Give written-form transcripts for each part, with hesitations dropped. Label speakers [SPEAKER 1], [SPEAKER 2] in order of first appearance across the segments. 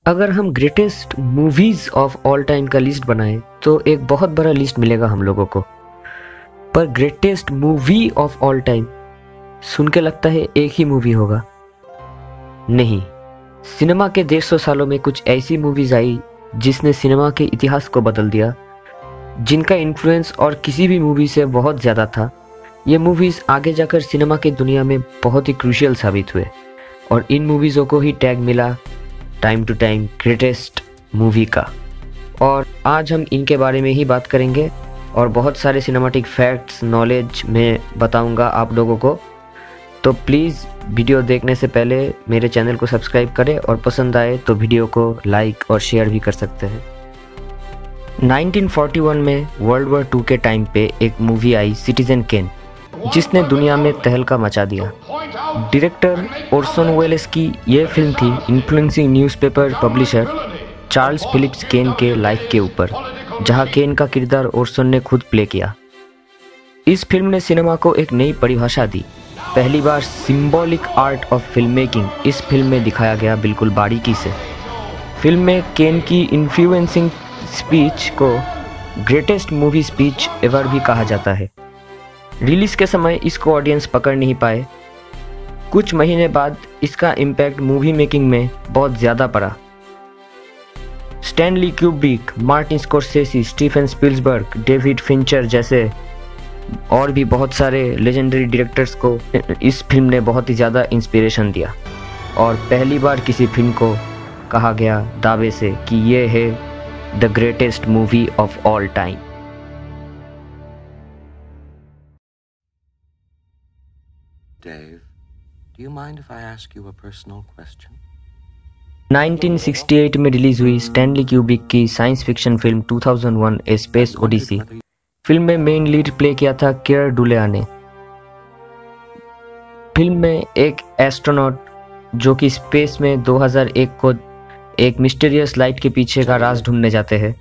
[SPEAKER 1] अगर हम greatest movies of all time का लिस्ट बनाएं तो एक बहुत बड़ा लिस्ट मिलेगा हम लोगों को। पर greatest movie of all time सुन के लगता है एक ही मूवी होगा। नहीं, सिनेमा के 150 सालों में कुछ ऐसी मूवीज आई जिसने सिनेमा के इतिहास को बदल दिया, जिनका इन्फ्लुएंस और किसी भी मूवी से बहुत ज़्यादा था। ये मूवीज़ आगे जाकर सिनेमा की दुनिया में बहुत ही क्रूशियल साबित हुए और इन मूवीज़ों को ही टैग मिला time to time greatest movie का। और आज हम इनके बारे में ही बात करेंगे और बहुत सारे सिनेमैटिक फैक्ट्स नॉलेज मैं बताऊंगा आप लोगों को। तो प्लीज़ वीडियो देखने से पहले मेरे चैनल को सब्सक्राइब करें और पसंद आए तो वीडियो को लाइक और शेयर भी कर सकते हैं। 1941 में वर्ल्ड वॉर 2 के टाइम पे एक मूवी आई सिटीजन केन, जिसने दुनिया में तहलका मचा दिया। डायरेक्टर ओरसन वेलेस की यह फिल्म थी influencing newspaper publisher Charles Philips Kane के लाइफ के ऊपर, जहां केन का किरदार ओरसन ने खुद प्ले किया। इस फिल्म ने सिनेमा को एक नई परिभाषा दी। पहली बार symbolic art of film making इस फिल्म में दिखाया गया बिल्कुल बारीकी से। फिल्म में केन की इन्फ्लुएंसिंग स्पीच को ग्रेटेस्ट मूवी स्पीच एवर भी कहा जाता है। रिलीज के समय इसको ऑडियंस पकड़ नहीं पाए। कुछ महीने बाद इसका इम्पैक्ट मूवी मेकिंग में बहुत ज़्यादा पड़ा। Stanley Kubrick, Martin Scorsese, Stephen Spielberg, David Fincher जैसे और भी बहुत सारे लेजेंडरी डायरेक्टर्स को इस फिल्म ने बहुत ही ज़्यादा इंस्पिरेशन दिया और पहली बार किसी फिल्म को कहा गया दावे से कि ये है the greatest movie of all time.
[SPEAKER 2] Dave, do you mind if I ask you a personal question?
[SPEAKER 1] 1968 में रिलीज हुई स्टैनली क्यूब्रिक की science fiction film 2001 a space odyssey. Film में मेन लीड प्ले किया था केयर डुलेआ ने। Film में एक astronaut जो कि स्पेस में 2001 को एक मिस्टीरियस लाइट के पीछे का राज ढूंढने जाते हैं।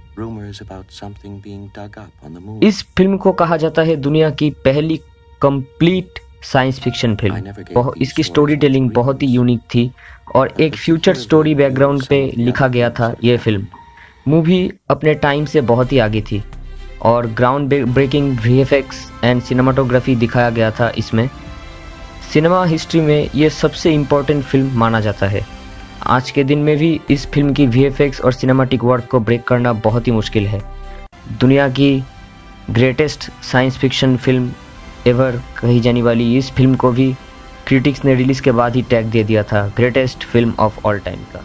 [SPEAKER 1] इस फिल्म को कहा जाता है दुनिया की पहली कंप्लीट साइंस फिक्शन फिल्म। इसकी स्टोरी टेलिंग बहुत ही यूनिक थी और एक फ्यूचर स्टोरी बैकग्राउंड पे लिखा गया था। ये फिल्म मूवी अपने टाइम से बहुत ही आगे थी और ground breaking VFX and cinematography दिखाया गया था। इसमें सिनेमा हिस्ट्री में ये सबसे इम्पोर्टेंट फिल्म माना जाता है। आज के दिन में भी इस फिल्म की वीएफएक्स और सिनेमैटिक वर्क को ब्रेक करना बहुत ही मुश्किल है। दुनिया की greatest science fiction film ever कही जाने वाली इस फिल्म को भी क्रिटिक्स ने रिलीज के बाद ही टैग दे दिया था greatest film of all time का।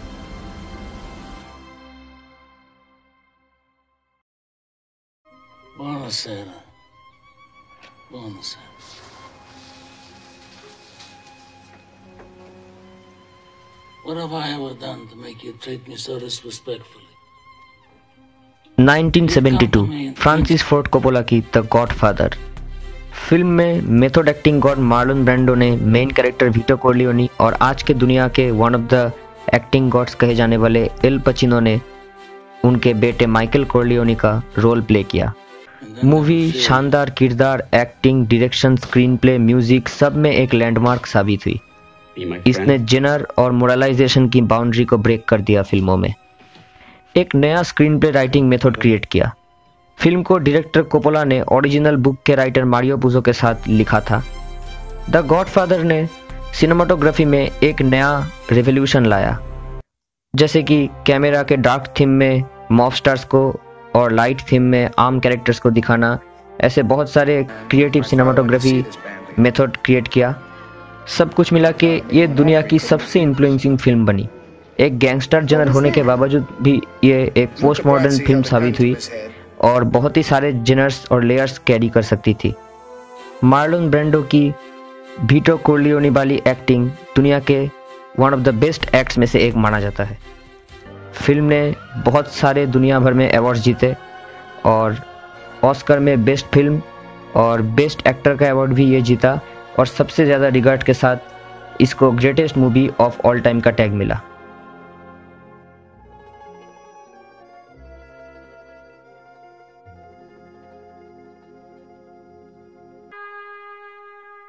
[SPEAKER 3] Buonasera. Buonasera. What have I ever done to make you treat me so disrespectfully?
[SPEAKER 1] 1972 Francis Ford Coppola की द गॉडफादर फिल्म में method acting god Marlon Brando ने main character Vito Corleone और आज के दुनिया के one of the acting gods कहे जाने वाले एल पचिनो ने उनके बेटे माइकल कॉर्लियोनी का रोल प्ले किया। मूवी शानदार किरदार, acting, direction, screen play, music सब में एक लैंडमार्क साबित हुई। इसने जेनर और मोरलाइजेशन की बाउंड्री को ब्रेक कर दिया। फिल्मों में एक नया screen play writing method create किया। फिल्म को डायरेक्टर कोपोला ने ओरिजिनल बुक के राइटर मारियो पुजो के साथ लिखा था। द गॉडफादर ने सिनेमाटोग्राफी में एक नया रेवोल्यूशन लाया, जैसे कि कैमरा के डार्क थीम में मॉब स्टार्स को और लाइट थीम में आम कैरेक्टर्स को दिखाना। ऐसे बहुत सारे क्रिएटिव सिनेमाटोग्राफी मेथड क्रिएट किया। सब कुछ मिला के ये दुनिया की सबसे इन्फ्लुएंसिंग फिल्म बनी। एक गैंगस्टर जनर होने के बावजूद भी ये एक पोस्ट मॉडर्न फिल्म साबित हुई और बहुत ही सारे जेनर्स और लेयर्स कैरी कर सकती थी। मार्लोन ब्रांडो की विटो कॉर्लियोनी वाली एक्टिंग दुनिया के one of the best acts में से एक माना जाता है। फिल्म ने बहुत सारे दुनिया भर में अवार्ड्स जीते और ऑस्कर में बेस्ट फिल्म और बेस्ट एक्टर का अवार्ड भी ये जीता और सबसे ज़्यादा रिगार्ड के साथ इसको greatest movie of all time का टैग मिला।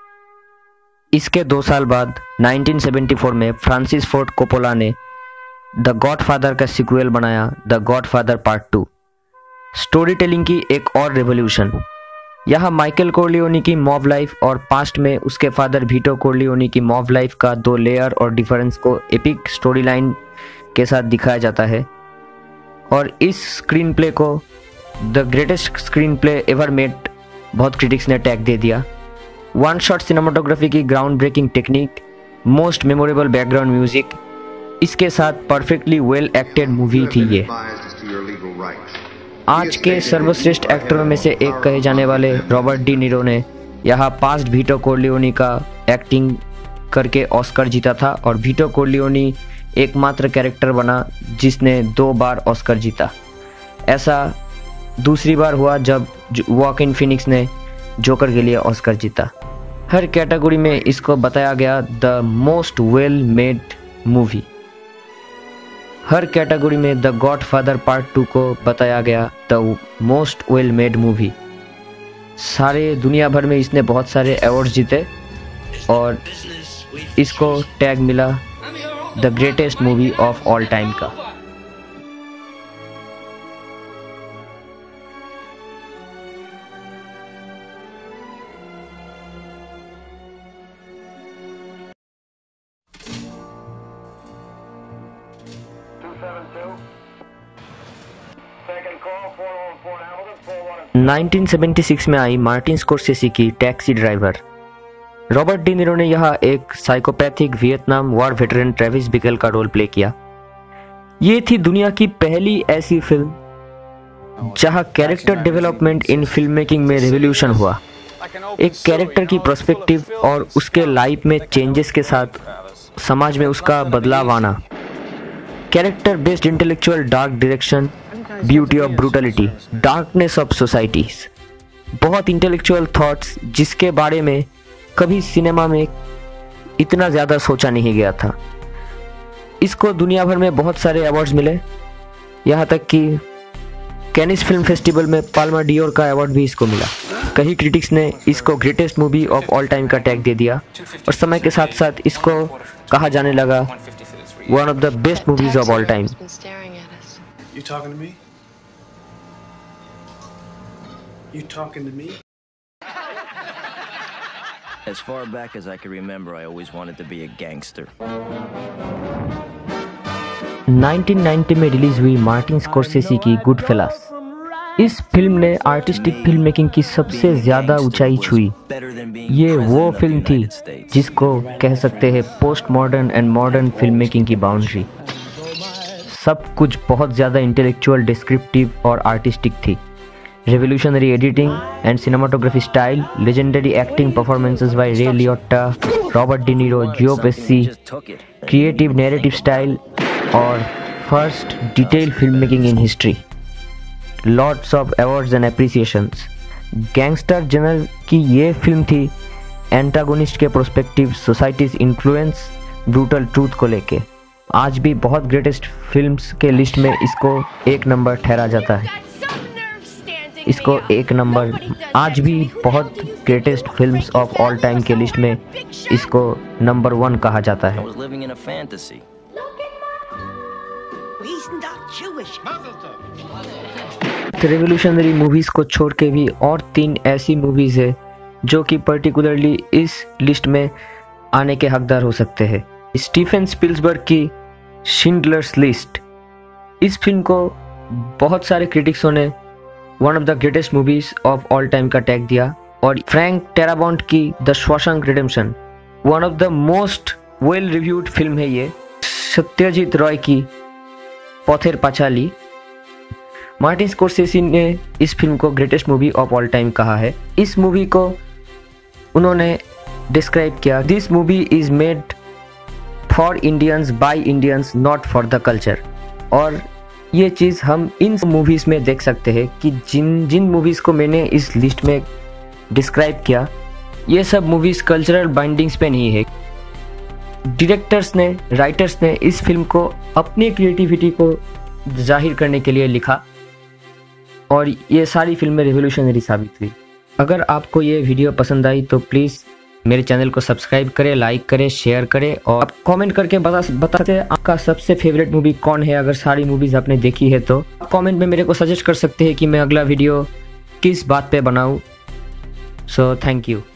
[SPEAKER 1] इसके 2 साल बाद 1974 में फ्रांसिस फोर्ड कोपोला ने द गॉडफादर का सिक्वल बनाया the Godfather part 2। Story telling की एक और रेवोल्यूशन। यहाँ माइकल कोर्लियोनी की मॉब लाइफ और पास्ट में उसके फादर वीटो कोर्लियोनी की मॉब लाइफ का दो लेयर और डिफरेंस को एपिक स्टोरी लाइन के साथ दिखाया जाता है और इस स्क्रीन प्ले को the greatest screen play ever made बहुत क्रिटिक्स ने टैग दे दिया। वन शॉट सिनेमाटोग्राफी की ground breaking technique, most memorable background music, इसके साथ परफेक्टली वेल एक्टेड मूवी थी ये। आज के सर्वश्रेष्ठ एक्टरों में से एक कहे जाने वाले रॉबर्ट डी नीरो ने यहाँ पास्ट वीटो कोर्लियोनी का एक्टिंग करके ऑस्कर जीता था और वीटो कोर्लियोनी एकमात्र कैरेक्टर बना जिसने 2 बार ऑस्कर जीता। ऐसा दूसरी बार हुआ जब वॉकिन फिनिक्स ने जोकर के लिए ऑस्कर जीता। हर कैटेगरी में इसको बताया गया the most well made movie. हर कैटेगरी में द गॉडफादर पार्ट 2 को बताया गया the most well made movie. सारे दुनिया भर में इसने बहुत सारे अवार्ड्स जीते और इसको टैग मिला the greatest movie of all time का।
[SPEAKER 4] Second call, 414 Hamilton, 411.
[SPEAKER 1] 1976 में आई मार्टिन स्कोर्सेसी की taxi driver. Robert De Niro ने यहाँ एक psychopathic Vietnam war veteran Travis Bickle का रोल प्ले किया। ये थी दुनिया की पहली ऐसी फिल्म जहाँ character development in film making में रेवोल्यूशन हुआ। एक कैरेक्टर की पर्सपेक्टिव और उसके लाइफ में चेंजेस के साथ समाज में उसका बदलाव आना। Character based intellectual dark direction, beauty of brutality, darkness of societies, बहुत इंटेलेक्चुअल थॉट्स जिसके बारे में कभी सिनेमा में इतना ज़्यादा सोचा नहीं गया था। इसको दुनिया भर में बहुत सारे अवार्ड्स मिले, यहाँ तक कि कैनिस फिल्म फेस्टिवल में पाल्मा डियोर का अवार्ड भी इसको मिला। कई क्रिटिक्स ने इसको greatest movie of all time का टैग दे दिया और समय के साथ साथ इसको कहा जाने लगा one of the best movies of all time.
[SPEAKER 5] You talking to me? You talking to me?
[SPEAKER 6] As far back as I can remember, I always wanted to be a gangster.
[SPEAKER 1] 1990 में रिलीज हुई Martin Scorsese की गुडफेलास। इस film ने artistic film making की सबसे ज्यादा ऊंचाई छुई। ये वो फिल्म थी जिसको कह सकते हैं post modern and modern film making की बाउंड्री। सब कुछ बहुत ज़्यादा इंटेलेक्चुअल, डिस्क्रिप्टिव और आर्टिस्टिक थी। Revolutionary editing and cinematography style, legendary acting performances by Ray Liotta, Robert De Niro, Joe Pesci, creative narrative style और first detail film making in history, lots of awards and appreciations. Gangster genre की ये film थी antagonist के perspective, societies influence, brutal truth को लेके। आज भी बहुत ग्रेटेस्ट फिल्म्स के लिस्ट में इसको 1 नंबर ठहरा जाता है। इसको 1 नंबर, आज भी बहुत greatest films of all time के लिस्ट में इसको नंबर 1 कहा जाता है। रेवोल्यूशनरी मूवीज को छोड़ के भी और 3 ऐसी मूवीज है जो कि पर्टिकुलरली इस लिस्ट में आने के हकदार हो सकते हैं। स्टीफन स्पिल्सबर्ग की शिंडलर्स लिस्ट। इस फिल्म को बहुत सारे क्रिटिक्सों ने one of the greatest movies of all time का टैग दिया और फ्रैंक टेराबॉन्ट की the Shawshank redemption one of the most well reviewed film है ये। सत्यजीत रॉय की पथेर पाचाली। मार्टिन स्कोर्सेसी ने इस फिल्म को greatest movie of all time कहा है। इस मूवी को उन्होंने डिस्क्राइब किया, this movie is made for Indians by Indians not for the culture. और ये चीज़ हम इन मूवीज़ में देख सकते हैं कि जिन जिन मूवीज़ को मैंने इस लिस्ट में डिस्क्राइब किया, ये सब मूवीज़ कल्चरल बाइंडिंग्स पे नहीं है। डायरेक्टर्स ने, राइटर्स ने इस फिल्म को अपनी क्रिएटिविटी को जाहिर करने के लिए लिखा और ये सारी फिल्में रिवोल्यूशनरी साबित हुई। अगर आपको ये वीडियो पसंद आई तो प्लीज़ मेरे चैनल को सब्सक्राइब करें, लाइक करें, शेयर करें और आप कमेंट करके बता सकते हैं आपका सबसे फेवरेट मूवी कौन है। अगर सारी मूवीज आपने देखी है तो आप कमेंट में मेरे को सजेस्ट कर सकते हैं कि मैं अगला वीडियो किस बात पे बनाऊं। So thank you.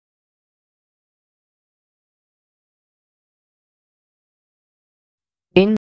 [SPEAKER 1] इन